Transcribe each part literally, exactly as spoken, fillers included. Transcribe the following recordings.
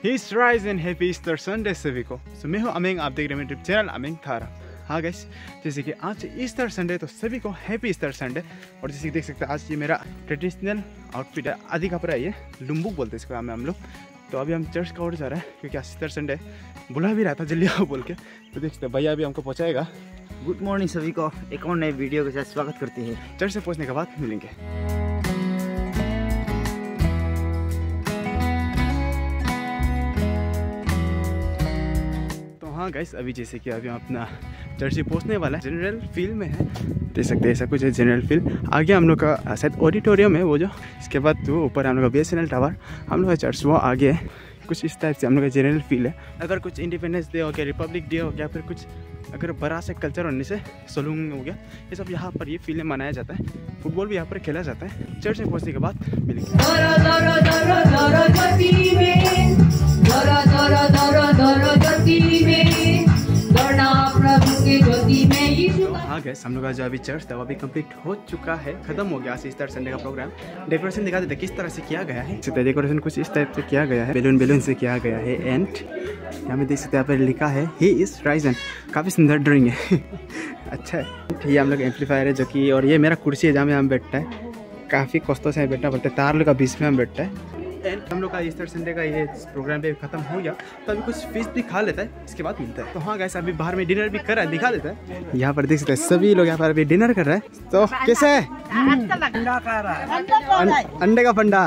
He's rise and happy Easter Sunday सभी को। So मैं हूँ अमिंग, आप देख रहे हैं मेरे यूट्यूब चैनल अमिंग थारा। हाँ गाइस, जैसे कि आज ईस्टर संडे तो सभी को हैप्पी ईस्टर संडे। और जैसे कि देख सकते हैं आज ये मेरा ट्रेडिशनल आउटफिट है, आदि कपड़ा है, ये लुम्बुक बोलते हैं इसको में हम लोग। तो अभी हम चर्च का ओर जा रहे हैं क्योंकि आज ईस्टर संडे बुला भी रहा था जल्दी आओ बोल के। तो देख सकते हैं भैया अभी हमको पहुँचाएगा। गुड मॉर्निंग सभी को, एक और नए वीडियो के साथ स्वागत करते हैं। चर्च से पहुँचने के बाद मिलेंगे। हाँ गाइस, अभी जैसे कि अभी हम अपना चर्च से पहुँचने वाला है, जनरल फील्ड में है, देख सकते हैं ऐसा कुछ है जनरल फील्ड। आगे हम लोग का शायद ऑडिटोरियम है वो जो, इसके बाद वो ऊपर हम लोग का B S N L tower, हम लोग का चर्च वो आगे है। कुछ इस टाइप से हम लोग का जनरल फील्ड है। अगर कुछ इंडिपेंडेंस डे हो गया, रिपब्लिक डे हो गया, फिर कुछ अगर बड़ा से कल्चर होने से सलून हो गया, ये सब यहाँ पर ये फील्ड में मनाया जाता है। फुटबॉल भी यहाँ पर खेला जाता है। चर्च में पहुँचने के बाद मिलेंगे। तो हाँ गैस, हम लोग का जो अभी चर्च था वो अभी कंप्लीट हो चुका है, खत्म हो गया। आज ईस्टर संडे का प्रोग्राम डेकोरेशन दिखा देते किस तरह से किया गया है। डेकोरेशन कुछ इस टाइप से किया गया है, बैलून बैलून से किया गया है। एंड यहाँ में देख सकते हैं, यहाँ पर लिखा है ही इज राइजन, काफ़ी सुंदर ड्राइंग है। अच्छा है। ये हम लोग एम्पलीफायर है जो कि, और ये मेरा कुर्सी है जहाँ में हम बैठता है, काफ़ी कष्टों से बैठना पड़ता है, तार लोग का बीच में हम बैठता है। एंड हम लोग का ईस्टर संडे का ये प्रोग्राम पे खत्म हो गया, तो अभी कुछ फीस भी खा लेता है, इसके बाद मिलता है। तो हाँ गाइस, अभी बाहर में डिनर भी कर रहा है, दिखा देता है। यहाँ पर देख सकते हैं सभी लोग यहाँ पर अभी डिनर कर रहे हैं। तो कैसा है? अंडे का फंडा,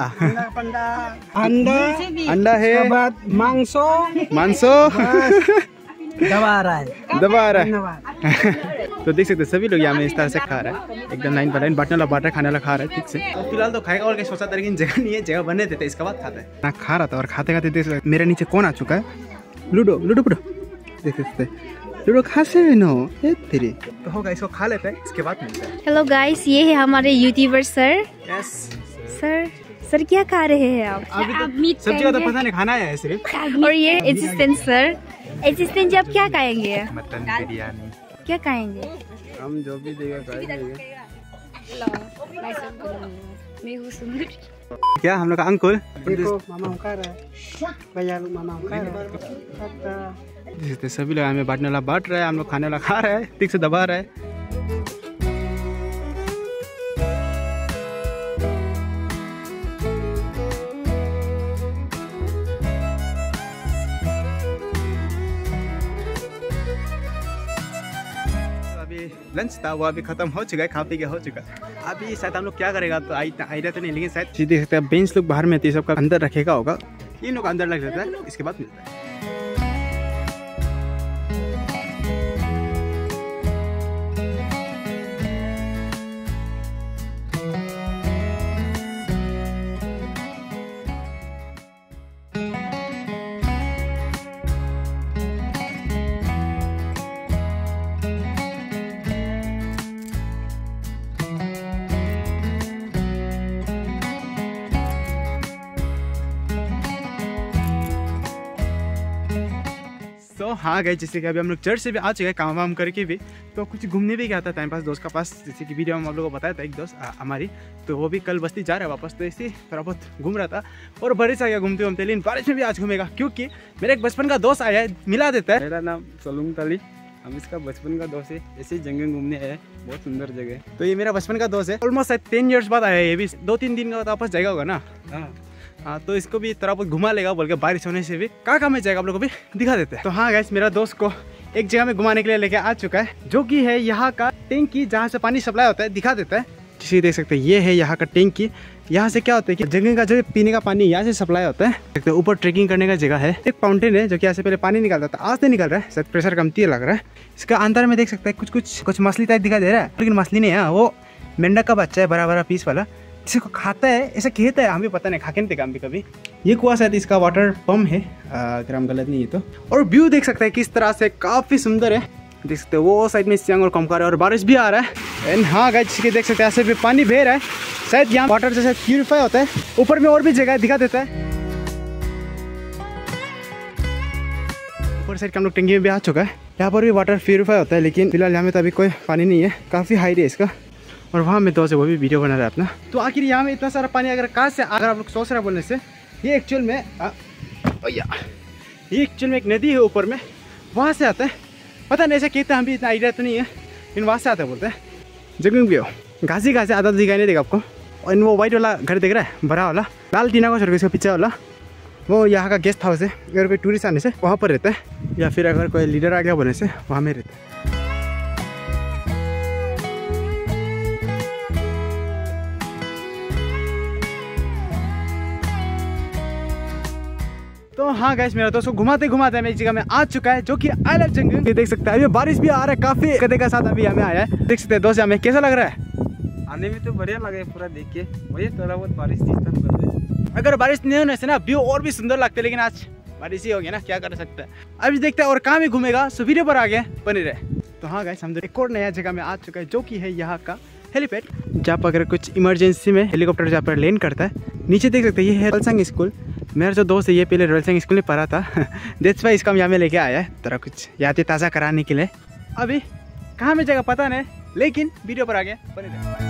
अंडा अंडा है, मांसो मांसो दबा रहा है, दबा रहा है। तो देख सकते हैं सभी लोग यहाँ में इस तरह से खा रहा है, एकदम लाइन पर लाइन, बांटने वाला बाटर खाने वाला खा रहा है ठीक से। तो फिलहाल तो खाएगा और क्या सोचा था, लेकिन जगह नहीं है, जगह बने देते इसके बाद खाता है ना। खा रहा था और खाते खाते देख सकते मेरे नीचे कौन आ चुका है, लूडो लूडो पुडो, देख सकते लूडो खासे नो तेरी। तो होगा, इसको खा लेते हैं, इसके बाद मिलता है। हेलो गाइस, ये है हमारे YouTuber sir. Yes sir sir क्या खा रहे हैं आप? अभी आप मीट सब्जी का तो पता नहीं, खाना है सिर्फ। और ये असिस्टेंट सर, असिस्टेंट जी आप क्या खाएंगे? मटन बिरयानी। क्या खाएंगे? हम जो भी देगा खाएंगे। क्या हम लोग का अंकुल देखो मामा खा रहा है, भैया लोग मामा खा रहा है, सभी लोग हमें बांटने वाला बांट रहा है, हम लोग खाने वाला खा रहा है, ठीक से दबा रहा है। लंच था वो अभी खत्म हो चुका है, खा पी के हो चुका है। अभी शायद हम लोग क्या करेगा तो आइडिया तो नहीं, लेकिन शायद देख सकते हैं बेंच लोग बाहर में सबका अंदर रखेगा होगा, इन लोग अंदर लग जाता है, इसके बाद मिलता है। तो हाँ गए, जैसे कि अभी हम लोग चर्च से भी आ चुके हैं, काम वाम करके भी, तो कुछ घूमने भी गया था टाइम पास दोस्त का पास। जैसे कि वीडियो में हम लोगों को बताया था एक दोस्त हमारी, तो वो भी कल बस्ती जा रहा है वापस, तो ऐसे थोड़ा बहुत घूम रहा था और बारिश आ गया घूमते घूमते, लेकिन बारिश में भी आज घूमेगा क्योंकि मेरा एक बचपन का दोस्त आया है, मिला देता है। मेरा नाम सलूम तली, हम इसका बचपन का दोस्त है, ऐसे जगह घूमने आए, बहुत सुंदर जगह। तो ये मेरा बचपन का दोस्त है, ऑलमोस्ट टेन ईयर्स बाद आया है, ये भी दो तीन दिन का वापस जाएगा होगा ना। हाँ हाँ, तो इसको भी थोड़ा बहुत घुमा लेगा बोल के, बारिश होने से भी कहाँ कहाँ में जाएगा आप लोग को भी दिखा देते हैं। तो हाँ गाइस, मेरा दोस्त को एक जगह में घुमाने के लिए लेके आ चुका है, जो कि है यहाँ का टैंकी जहाँ से पानी सप्लाई होता है, दिखा देता है। जैसे देख सकते हैं ये है यहाँ का टैंकी। यहाँ से क्या होता है कि जगह का जो पीने का पानी यहाँ से सप्लाई होता है। ऊपर ट्रेकिंग करने का जगह है, एक फाउंटेन है जो कि यहाँ से पहले पानी निकलता था, आज नहीं निकल रहा है, शायद प्रेशर कमती लग रहा है। इसका अंदर में देख सकते हैं कुछ कुछ कुछ मछली टाइप दिखाई दे रहा है, लेकिन मछली नहीं है, वो मेंढक का बच्चा है, बड़ा बड़ा पीस वाला, इसे को खाता है, ऐसा कहता है, हमें पता नहीं, खा के नहीं देखा हम भी कभी। ये कुआं शायद इसका वाटर पंप है, अगर हम गलत नहीं है तो। और व्यू देख सकते हैं किस तरह से, काफ़ी सुंदर है, देख सकते हो वो साइड में सियांग और कमकार है, और बारिश भी आ रहा है। एंड हाँ गाइस, देख सकते हैं ऐसे भी पानी बह रहा है, शायद यहाँ वाटर से शायद प्यूरिफाई होता है। ऊपर में और भी जगह दिखा देता है, ऊपर साइड का हम लोग टंकी में भी आ चुका है, यहाँ पर भी वाटर प्यूरिफाई होता है, लेकिन फिलहाल यहाँ में तो अभी कोई पानी नहीं है, काफ़ी हाइट है इसका। और वहाँ में दोस्त है वो भी वीडियो बना रहा है अपना। तो आखिर यहाँ में इतना सारा पानी अगर कहाँ से, अगर आप लोग सोच रहे हैं बोलने से, ये एक्चुअल में आ, भैया ये एक्चुअल में एक नदी है ऊपर में, वहाँ से आता है। पता नहीं ऐसा कहते हैं, हम भी इतना आइडिया तो नहीं है, लेकिन वहाँ से आता है बोलते हैं। जगह भी हो घासी घासी आधा दिखाई नहीं देगा आपको। और वो वाइट वाला घर दिख रहा है, बड़ा वाला लाल टीना का छोड़ के इसका पीछे वाला, वो यहाँ का गेस्ट हाउस है। अगर कोई टूरिस्ट आने से वहाँ पर रहता है, या फिर अगर कोई लीडर आ गया बोलने से वहाँ में रहता है। तो हाँ गाइस, मेरा दोस्त को घुमाते घुमाते मैं एक जगह में आ चुका है जो कि आई लव जंगल। ये देख सकते हैं, अभी बारिश भी आ रहा है काफी कदे का साथ अभी हमें आया है। देख सकते हैं दोस्त हमें कैसा लग रहा है। आने में तो बढ़िया लगे पूरा देख के, वही थोड़ा बहुत बारिश डिस्टर्ब कर रहे। अगर बारिश नहीं होने से ना व्यू और भी सुंदर लगते, लेकिन आज बारिश ही हो गया ना, क्या कर सकते हैं। अभी देखते हैं और कहाँ में घूमेगा, सो वीडियो पर आ गए बने रहे। तो हाँ गाइस, हम एक और नया जगह में आ चुका है जो कि है यहाँ का हेलीपैड, जहाँ पर अगर कुछ इमरजेंसी में हेलीकॉप्टर जहाँ पर लैंड करता है। नीचे देख सकते हैं, ये है रॉयलसंग स्कूल। मेरा जो दोस्त है ये पहले रॉयलसंग स्कूल में पढ़ा था, दैट्स वाई इसका हम यहाँ में लेके आया है, थोड़ा कुछ यादें ताज़ा कराने के लिए। अभी कहाँ में जगह पता नहीं, लेकिन वीडियो पर आ गया बने रहे।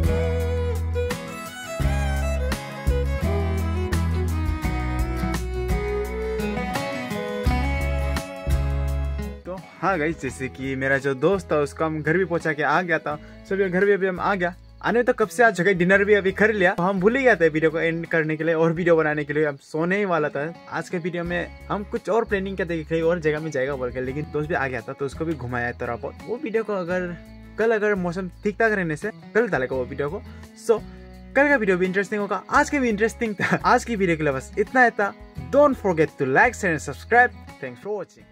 हाँ गाइस, जैसे कि मेरा जो दोस्त था उसको हम घर भी पहुंचा के आ गया था। सो घर भी अभी हम आ गया, आने तो कब से आ चुका है, डिनर भी अभी कर लिया। तो हम भूल ही गए थे वीडियो को एंड करने के लिए और वीडियो बनाने के लिए। हम सोने ही वाला था। आज के वीडियो में हम कुछ और प्लानिंग करते कि कहीं और जगह में जाएगा बोल के, लेकिन दोस्त भी आ गया था तो उसको भी घुमाया थोड़ा बहुत। वो वीडियो को अगर कल अगर मौसम ठीक ठाक रहने से कल डालेगा वो वीडियो को। सो कल का वीडियो भी इंटरेस्टिंग होगा, आज के भी इंटरेस्टिंग था। आज की वीडियो के लिए बस इतना ही था। Don't forget to like share and subscribe. Thanks for watching.